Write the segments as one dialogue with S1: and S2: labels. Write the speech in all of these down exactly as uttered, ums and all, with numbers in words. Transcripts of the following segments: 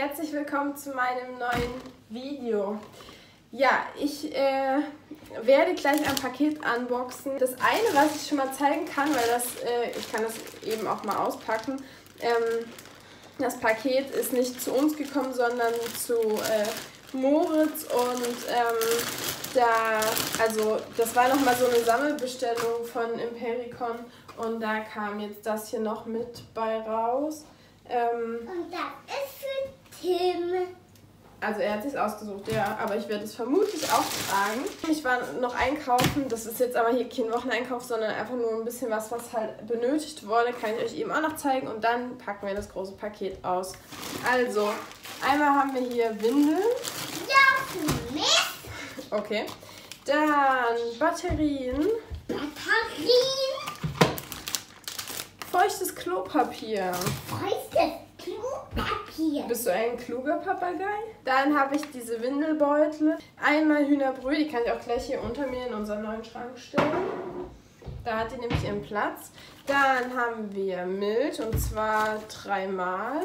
S1: herzlich willkommen zu meinem neuen Video. Ja, ich äh, werde gleich ein Paket unboxen. Das eine, was ich schon mal zeigen kann, weil das, äh, ich kann das eben auch mal auspacken. Ähm, das Paket ist nicht zu uns gekommen, sondern zu äh, Moritz und ähm, da, also das war nochmal so eine Sammelbestellung von Impericon und da kam jetzt das hier noch mit bei raus. Ähm,
S2: und das ist für Tim.
S1: Also er hat sich ausgesucht, ja, aber ich werde es vermutlich auch tragen. Ich war noch einkaufen, das ist jetzt aber hier kein Wocheneinkauf, sondern einfach nur ein bisschen was, was halt benötigt wurde, kann ich euch eben auch noch zeigen und dann packen wir das große Paket aus. Also, einmal haben wir hier Windeln.
S2: Ja, für mich.
S1: Okay. Dann Batterien.
S2: Batterien.
S1: Feuchtes Klopapier.
S2: Feuchtes Klopapier.
S1: Bist du ein kluger Papagei? Dann habe ich diese Windelbeutel. Einmal Hühnerbrühe, die kann ich auch gleich hier unter mir in unseren neuen Schrank stellen. Da hat die nämlich ihren Platz. Dann haben wir Milch und zwar dreimal.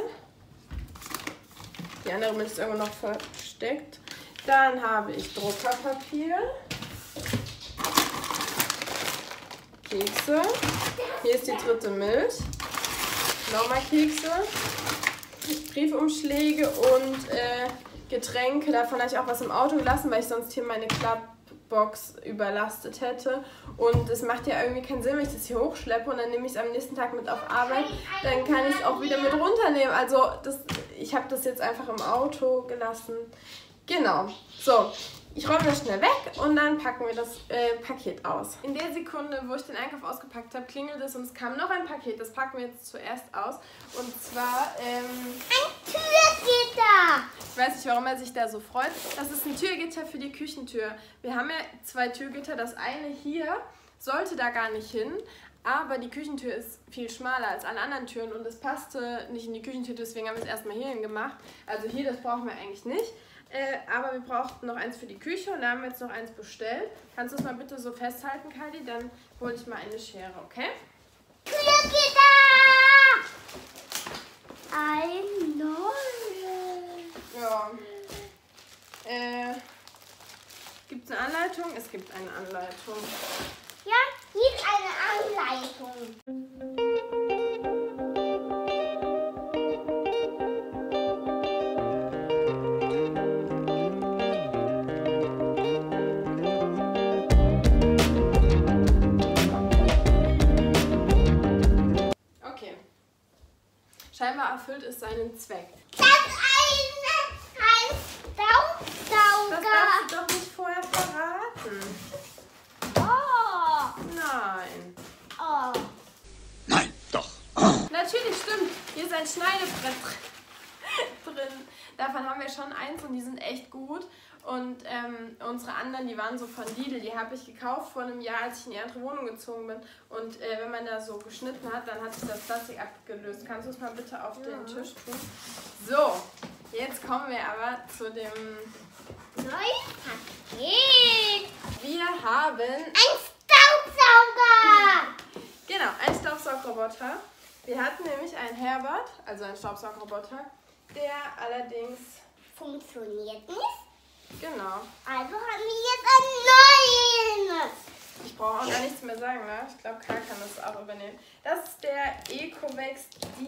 S1: Die andere Milch ist irgendwo noch versteckt. Dann habe ich Druckerpapier. Kekse. Hier ist die dritte Milch. Nochmal Kekse. Briefumschläge und äh, Getränke. Davon habe ich auch was im Auto gelassen, weil ich sonst hier meine Klappbox überlastet hätte. Und es macht ja irgendwie keinen Sinn, wenn ich das hier hochschleppe und dann nehme ich es am nächsten Tag mit auf Arbeit. Dann kann ich es auch wieder mit runternehmen. Also das, ich habe das jetzt einfach im Auto gelassen. Genau. So. Ich räume das schnell weg und dann packen wir das äh, Paket aus. In der Sekunde, wo ich den Einkauf ausgepackt habe, klingelt es und es kam noch ein Paket. Das packen wir jetzt zuerst aus. Und zwar ähm,
S2: ein Türgitter.
S1: Ich weiß nicht, warum er sich da so freut. Das ist ein Türgitter für die Küchentür. Wir haben ja zwei Türgitter. Das eine hier sollte da gar nicht hin. Aber die Küchentür ist viel schmaler als alle anderen Türen und es passte nicht in die Küchentür. Deswegen haben wir es erstmal hierhin gemacht. Also hier, das brauchen wir eigentlich nicht. Äh, aber wir brauchten noch eins für die Küche und da haben wir jetzt noch eins bestellt. Kannst du es mal bitte so festhalten, Kali? Dann hole ich mal eine Schere, okay?
S2: Türgitter! Ein neues.
S1: Ja. Äh, gibt es eine Anleitung? Es gibt eine Anleitung.
S2: Ja, hier ist eine Anleitung.
S1: Scheinbar erfüllt es seinen Zweck.
S2: Das ist eine, ein Staubsauger.
S1: Das darfst du doch nicht vorher verraten.
S2: Oh.
S1: Nein.
S2: Oh.
S3: Nein, doch.
S1: Natürlich, stimmt. Hier ist ein Schneidebrett drin. Davon haben wir schon eins und die sind echt gut. Und ähm, unsere anderen, die waren so von Lidl, die habe ich gekauft vor einem Jahr, als ich in die andere Wohnung gezogen bin. Und äh, wenn man da so geschnitten hat, dann hat sich das Plastik abgelöst. Kannst du es mal bitte auf ja. den Tisch tun? So, jetzt kommen wir aber zu dem
S2: neuen Paket.
S1: Wir haben
S2: ein Staubsauger.
S1: Genau, ein Staubsaugerroboter. Wir hatten nämlich einen Herbert, also einen Staubsaugerroboter, der allerdings
S2: funktioniert nicht.
S1: Genau.
S2: Also haben wir jetzt einen neuen.
S1: Ich brauche auch gar nichts mehr sagen, ne? Ich glaube, Karl kann das auch übernehmen. Das ist der Ecovex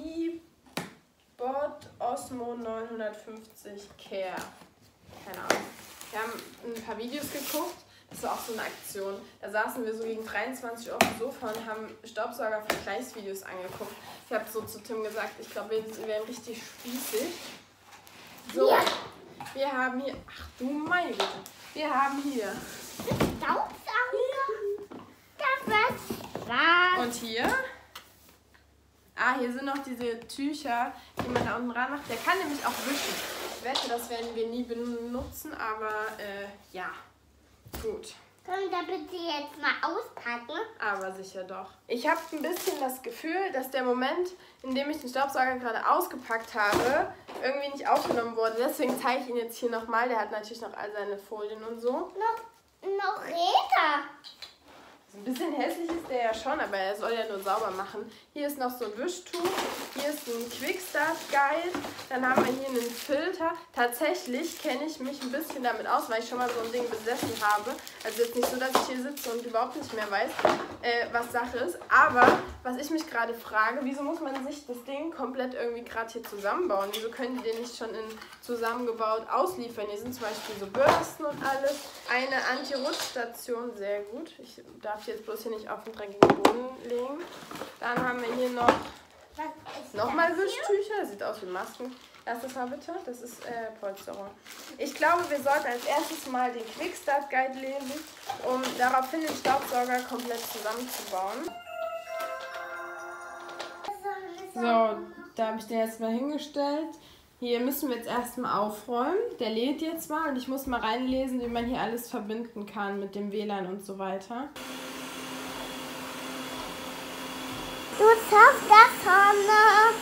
S1: D-Bot Osmo neunhundertfünfzig Care. Keine Ahnung. Wir haben ein paar Videos geguckt. Das war auch so eine Aktion. Da saßen wir so gegen dreiundzwanzig Uhr auf dem Sofa und haben Staubsauger-Vergleichsvideos angeguckt. Ich habe so zu Tim gesagt, ich glaube, wir wären richtig spießig. So. Ja. Wir haben hier, ach du meine Güte, wir haben hier
S2: Staubsauger, das was was.
S1: Und hier, ah, hier sind noch diese Tücher, die man da unten ran macht. Der kann nämlich auch wischen. Ich wette, das werden wir nie benutzen, aber äh, ja, gut.
S2: Können wir bitte jetzt mal auspacken?
S1: Aber sicher doch. Ich habe ein bisschen das Gefühl, dass der Moment, in dem ich den Staubsauger gerade ausgepackt habe, irgendwie nicht aufgenommen wurde. Deswegen zeige ich ihn jetzt hier nochmal. Der hat natürlich noch all seine Folien und so.
S2: Noch, noch Räder.
S1: Ein bisschen hässlich ist der ja schon, aber er soll ja nur sauber machen. Hier ist noch so ein Wischtuch, hier ist ein Quickstart Guide, dann haben wir hier einen Filter. Tatsächlich kenne ich mich ein bisschen damit aus, weil ich schon mal so ein Ding besessen habe. Also jetzt nicht so, dass ich hier sitze und überhaupt nicht mehr weiß, äh, was Sache ist. Aber was ich mich gerade frage, wieso muss man sich das Ding komplett irgendwie gerade hier zusammenbauen? Wieso können die den nicht schon in zusammengebaut ausliefern? Hier sind zum Beispiel so Bürsten und alles. Eine Anti-Rutsch-Station, sehr gut. Ich darf die jetzt bloß hier nicht auf den dreckigen Boden legen. Dann haben wir hier noch nochmal Wischtücher. Sieht aus wie Masken. Lass das mal bitte. Das ist äh, Polsterung. Ich glaube, wir sollten als erstes mal den Quickstart Guide lesen, um daraufhin den Staubsauger komplett zusammenzubauen. So, da habe ich den jetzt mal hingestellt. Hier müssen wir jetzt erstmal aufräumen. Der lädt jetzt mal und ich muss mal reinlesen, wie man hier alles verbinden kann mit dem W L A N und so weiter.
S2: Du schaffst das, Hanna.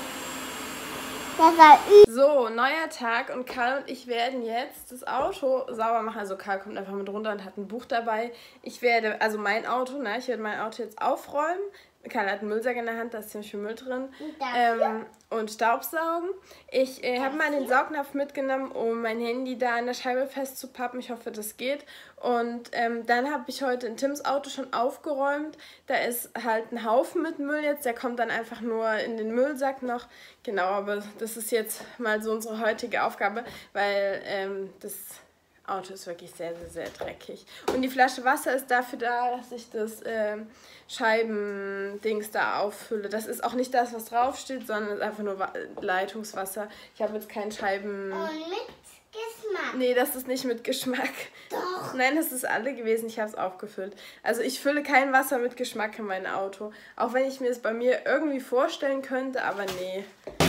S1: So, neuer Tag und Karl und ich werden jetzt das Auto sauber machen. Also Karl kommt einfach mit runter und hat ein Buch dabei. Ich werde, also mein Auto, ne, ich werde mein Auto jetzt aufräumen. Karl hat einen Müllsack in der Hand, da ist ziemlich viel Müll drin. Ähm, und Staubsaugen. Ich äh, habe mal den Saugnapf mitgenommen, um mein Handy da an der Scheibe festzupappen. Ich hoffe, das geht. Und ähm, dann habe ich heute in Tims Auto schon aufgeräumt. Da ist halt ein Haufen mit Müll jetzt. Der kommt dann einfach nur in den Müllsack noch. Genau, aber das ist jetzt mal so unsere heutige Aufgabe, weil ähm, das Auto ist wirklich sehr, sehr, sehr dreckig. Und die Flasche Wasser ist dafür da, dass ich das äh, Scheibendings da auffülle. Das ist auch nicht das, was draufsteht, sondern ist einfach nur Leitungswasser. Ich habe jetzt keinen Scheiben...
S2: Und mit Geschmack?
S1: Nee, das ist nicht mit Geschmack.
S2: Doch.
S1: Nein, das ist alle gewesen. Ich habe es aufgefüllt. Also ich fülle kein Wasser mit Geschmack in mein Auto. Auch wenn ich mir es bei mir irgendwie vorstellen könnte, aber nee.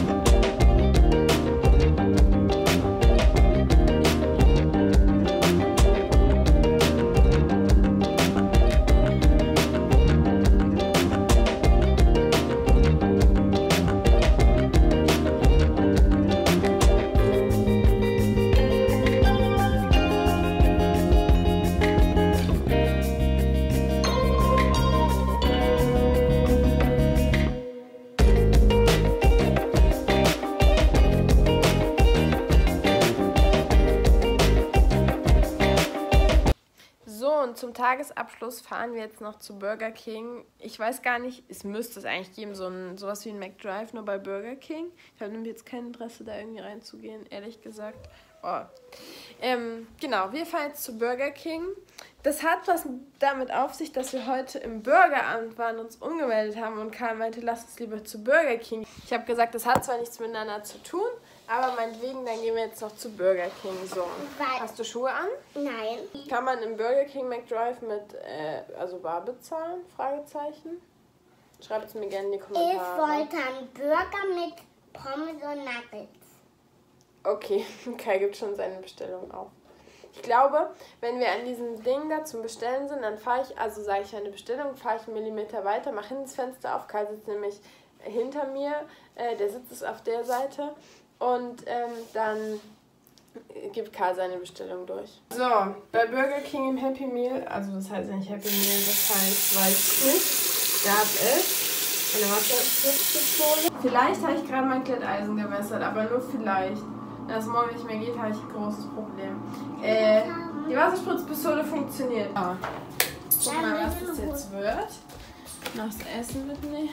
S1: Und zum Tagesabschluss fahren wir jetzt noch zu Burger King. Ich weiß gar nicht, es müsste es eigentlich geben, so ein, sowas wie ein McDrive, nur bei Burger King. Ich habe nämlich jetzt kein Interesse, da irgendwie reinzugehen, ehrlich gesagt. Oh. Ähm, genau, wir fahren jetzt zu Burger King. Das hat was damit auf sich, dass wir heute im Burgeramt waren, uns umgemeldet haben und Karl meinte, lass uns lieber zu Burger King. Ich habe gesagt, das hat zwar nichts miteinander zu tun, aber meinetwegen, dann gehen wir jetzt noch zu Burger King. So, hast du Schuhe an?
S2: Nein.
S1: Kann man im Burger King McDrive mit, äh, also bar bezahlen? Fragezeichen. Schreibt es mir gerne in die Kommentare.
S2: Ich wollte einen Burger mit Pommes und Nuggets.
S1: Okay, Kai gibt schon seine Bestellung auf. Ich glaube, wenn wir an diesem Ding da zum Bestellen sind, dann fahre ich, also sage ich eine Bestellung, fahre ich einen Millimeter weiter, mache hinten das Fenster auf. Kai sitzt nämlich hinter mir, äh, der Sitz ist auf der Seite. Und ähm, dann gibt Karl seine Bestellung durch. So, bei Burger King im Happy Meal, also das heißt nicht Happy Meal, das heißt, weiß ich nicht, gab es eine Wasserpistole. Vielleicht habe ich gerade mein Glätteisen gewässert, aber nur vielleicht. Wenn das morgen nicht mehr geht, habe ich ein großes Problem. Äh, die Wasserspritzpistole funktioniert. Ah. Guck mal, was das jetzt wird. Noch das Essen mitnehmen.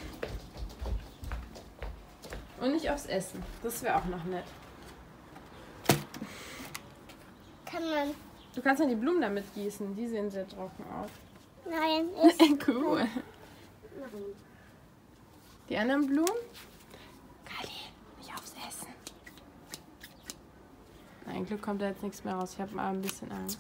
S1: Und nicht aufs Essen. Das wäre auch noch nett.
S2: Kann man...
S1: Du kannst ja die Blumen damit gießen. Die sehen sehr trocken aus.
S2: Nein, ich...
S1: Cool.
S2: Nein.
S1: Die anderen Blumen? Kali, nicht aufs Essen. Ein Glück kommt da jetzt nichts mehr raus. Ich habe mal ein bisschen Angst.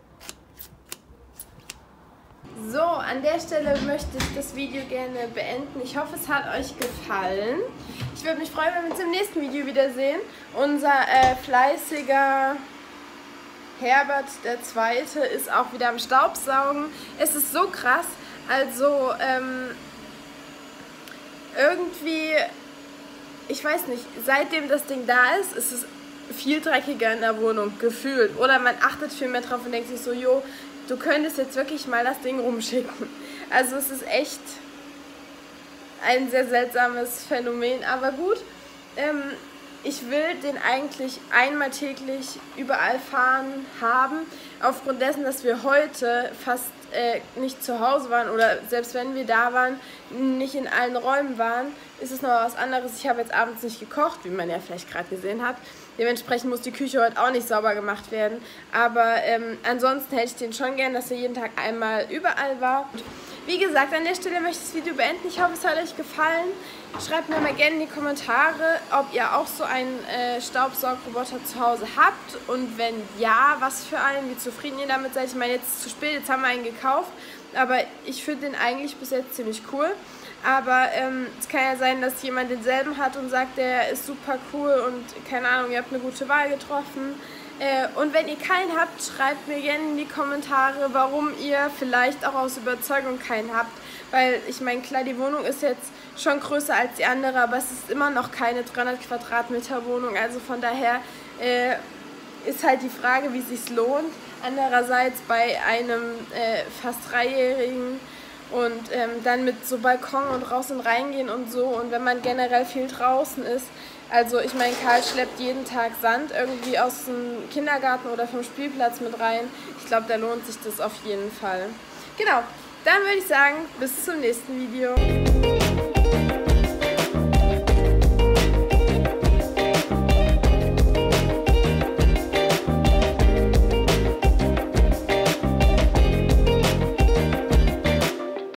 S1: So, an der Stelle möchte ich das Video gerne beenden. Ich hoffe, es hat euch gefallen. Ich würde mich freuen, wenn wir uns im nächsten Video wiedersehen. Unser äh, fleißiger Herbert der Zweite ist auch wieder am Staubsaugen. Es ist so krass. Also, ähm, irgendwie, ich weiß nicht, seitdem das Ding da ist, ist es viel dreckiger in der Wohnung, gefühlt. Oder man achtet viel mehr drauf und denkt sich so, jo, du könntest jetzt wirklich mal das Ding rumschicken. Also es ist echt ein sehr seltsames Phänomen, aber gut. Ähm, ich will den eigentlich einmal täglich überall fahren haben, aufgrund dessen, dass wir heute fast äh, nicht zu Hause waren oder selbst wenn wir da waren, nicht in allen Räumen waren, ist es noch was anderes. Ich habe jetzt abends nicht gekocht, wie man ja vielleicht gerade gesehen hat. Dementsprechend muss die Küche heute auch nicht sauber gemacht werden. Aber ähm, ansonsten hätte ich den schon gern, dass er jeden Tag einmal überall war. Wie gesagt, an der Stelle möchte ich das Video beenden. Ich hoffe, es hat euch gefallen. Schreibt mir mal gerne in die Kommentare, ob ihr auch so einen äh, Staubsaugroboter zu Hause habt. Und wenn ja, was für einen, wie zufrieden ihr damit seid. Ich meine, jetzt ist es zu spät, jetzt haben wir einen gekauft. Aber ich finde den eigentlich bis jetzt ziemlich cool. Aber ähm, es kann ja sein, dass jemand denselben hat und sagt, der ist super cool und keine Ahnung, ihr habt eine gute Wahl getroffen. Äh, und wenn ihr keinen habt, schreibt mir gerne in die Kommentare, warum ihr vielleicht auch aus Überzeugung keinen habt. Weil ich meine, klar, die Wohnung ist jetzt schon größer als die andere, aber es ist immer noch keine dreihundert Quadratmeter Wohnung. Also von daher äh, ist halt die Frage, wie es sich lohnt. Andererseits bei einem äh, fast Dreijährigen und ähm, dann mit so Balkon und raus und reingehen und so und wenn man generell viel draußen ist. Also ich meine, Karl schleppt jeden Tag Sand irgendwie aus dem Kindergarten oder vom Spielplatz mit rein. Ich glaube, da lohnt sich das auf jeden Fall. Genau, dann würde ich sagen, bis zum nächsten Video.